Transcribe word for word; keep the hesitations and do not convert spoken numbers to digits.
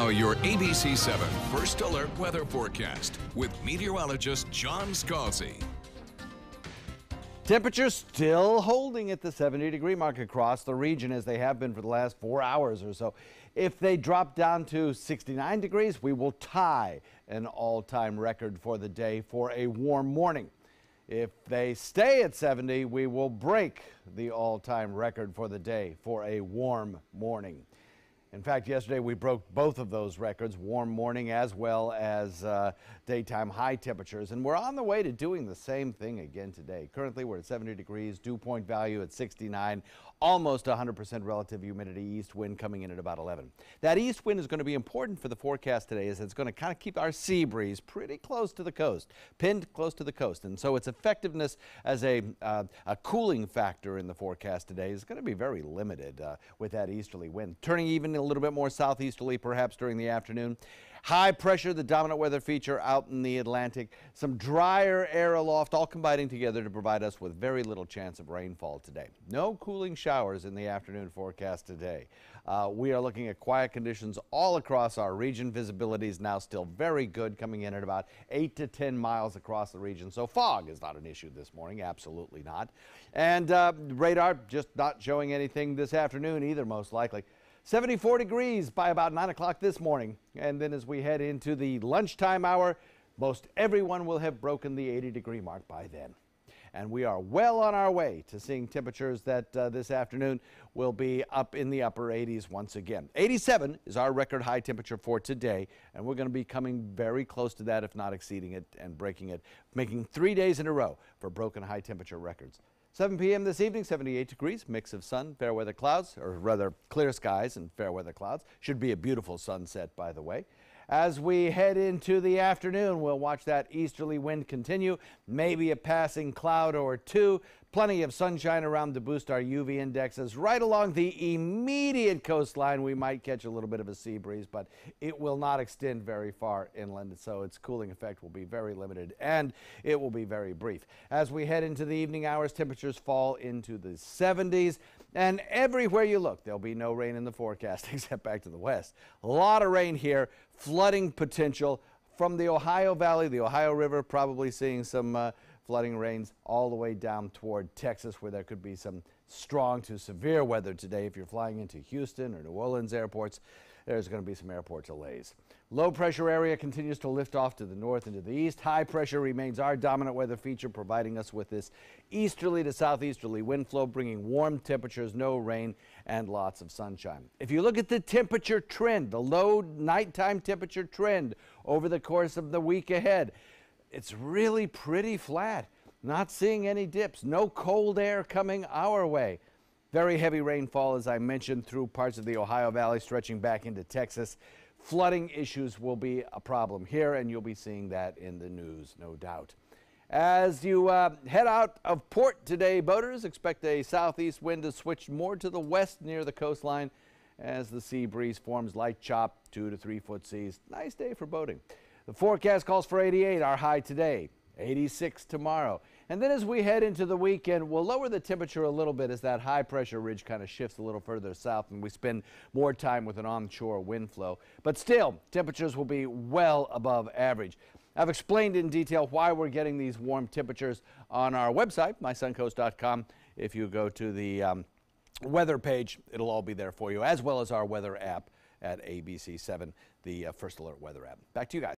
Now your A B C seven First Alert Weather Forecast with meteorologist John Scalzi. Temperatures still holding at the seventy degree mark across the region as they have been for the last four hours or so. If they drop down to sixty-nine degrees, we will tie an all-time record for the day for a warm morning. If they stay at seventy, we will break the all-time record for the day for a warm morning. In fact, yesterday we broke both of those records, warm morning as well as uh, daytime high temperatures, and we're on the way to doing the same thing again today. Currently, we're at seventy degrees, dew point value at sixty-nine, almost one hundred percent relative humidity, east wind coming in at about eleven. That east wind is going to be important for the forecast today as it's going to kind of keep our sea breeze pretty close to the coast, pinned close to the coast, and so its effectiveness as a, uh, a cooling factor in the forecast today is going to be very limited uh, with that easterly wind, turning even a little bit more southeasterly perhaps during the afternoon. High pressure, the dominant weather feature out in the Atlantic. Some drier air aloft, all combining together to provide us with very little chance of rainfall today. No cooling showers in the afternoon forecast today. Uh, we are looking at quiet conditions all across our region. Visibility is now still very good, coming in at about eight to ten miles across the region. So fog is not an issue this morning, absolutely not. And uh, radar just not showing anything this afternoon either, most likely. seventy-four degrees by about nine o'clock this morning. And then as we head into the lunchtime hour, most everyone will have broken the eighty degree mark by then. And we are well on our way to seeing temperatures that uh, this afternoon will be up in the upper eighties once again. eighty-seven is our record high temperature for today, and we're going to be coming very close to that, if not exceeding it and breaking it, making three days in a row for broken high temperature records. seven p m this evening, seventy-eight degrees, mix of sun, fair weather clouds, or rather clear skies and fair weather clouds. Should be a beautiful sunset, by the way. As we head into the afternoon, we'll watch that easterly wind continue, maybe a passing cloud or two. Plenty of sunshine around to boost our U V indexes. Right along the immediate coastline, we might catch a little bit of a sea breeze, but it will not extend very far inland, so its cooling effect will be very limited, and it will be very brief. As we head into the evening hours, temperatures fall into the seventies, and everywhere you look, there'll be no rain in the forecast, except back to the west. A lot of rain here, flooding potential from the Ohio Valley, the Ohio River, probably seeing some uh, flooding rains all the way down toward Texas, where there could be some strong to severe weather today. If you're flying into Houston or New Orleans airports, there's going to be some airport delays. Low pressure area continues to lift off to the north and to the east. High pressure remains our dominant weather feature, providing us with this easterly to southeasterly wind flow, bringing warm temperatures, no rain, and lots of sunshine. If you look at the temperature trend, the low nighttime temperature trend over the course of the week ahead, it's really pretty flat. Not seeing any dips, no cold air coming our way. Very heavy rainfall, as I mentioned, through parts of the Ohio Valley, stretching back into Texas. Flooding issues will be a problem here, and you'll be seeing that in the news, no doubt. As you uh, head out of port today, boaters, expect a southeast wind to switch more to the west near the coastline as the sea breeze forms light chop, two to three foot seas. Nice day for boating. The forecast calls for eighty-eight, our high today, eighty-six tomorrow. And then as we head into the weekend, we'll lower the temperature a little bit as that high pressure ridge kind of shifts a little further south and we spend more time with an onshore wind flow. But still, temperatures will be well above average. I've explained in detail why we're getting these warm temperatures on our website, my suncoast dot com. If you go to the um, weather page, it'll all be there for you, as well as our weather app at A B C seven, the uh, First Alert weather app. Back to you guys.